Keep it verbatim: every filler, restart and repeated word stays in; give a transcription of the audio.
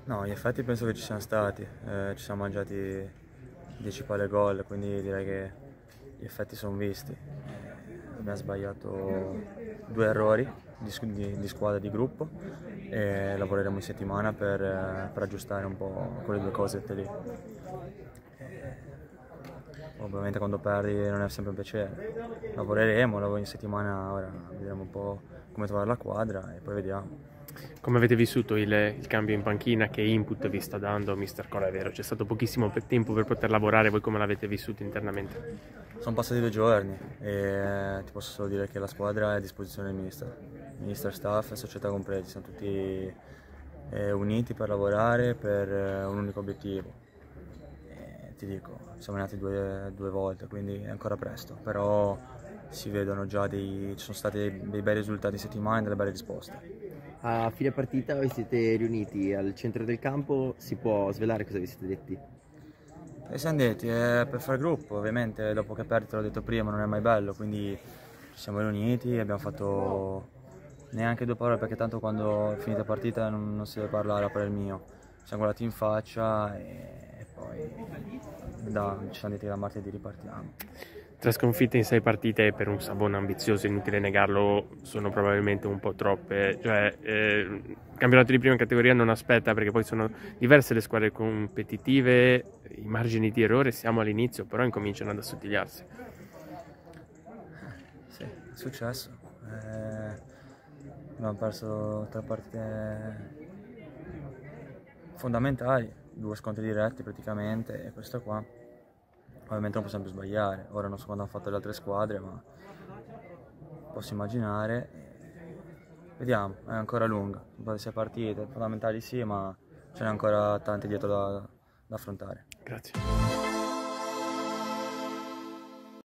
No, gli effetti penso che ci siano stati, eh, ci siamo mangiati dieci palle gol, quindi direi che gli effetti sono visti. Eh, abbiamo sbagliato due errori di, di, di squadra e di gruppo e lavoreremo in settimana per, eh, per aggiustare un po' quelle due cosette lì. Eh, ovviamente quando perdi non è sempre un piacere. Lavoreremo, lavoro in settimana, ora vedremo un po' come trovare la quadra e poi vediamo. Come avete vissuto il, il cambio in panchina? Che input vi sta dando mister Colavero? C'è stato pochissimo per tempo per poter lavorare, voi come l'avete vissuto internamente? Sono passati due giorni e ti posso solo dire che la squadra è a disposizione del mister. Mister, staff e società compresi, siamo tutti eh, uniti per lavorare per eh, un unico obiettivo. E ti dico, siamo nati due, due volte, quindi è ancora presto, però si vedono già dei, ci sono stati dei bei risultati in settimana e delle belle risposte. A fine partita vi siete riuniti al centro del campo, si può svelare cosa vi siete detti? E siamo detti, è per fare gruppo, ovviamente dopo che perdi, te l'ho detto prima, non è mai bello, quindi ci siamo riuniti e abbiamo fatto neanche due parole perché tanto quando è finita la partita non, non si deve parlare a parer mio. Ci siamo guardati in faccia e, e poi da, ci siamo detti che la martedì ripartiamo. Tre sconfitte in sei partite per un Savona ambizioso, inutile negarlo, sono probabilmente un po' troppe. Cioè, eh, il campionato di prima categoria non aspetta perché poi sono diverse le squadre competitive, i margini di errore siamo all'inizio, però incominciano ad assottigliarsi. Sì, è successo. Eh, abbiamo perso tre partite fondamentali, due scontri diretti praticamente e questo qua. Ovviamente non possiamo più sbagliare, ora non so quando hanno fatto le altre squadre, ma posso immaginare. Vediamo, è ancora lunga, un po' di sei partite, fondamentali sì, ma ce n'è ancora tante dietro da, da affrontare. Grazie.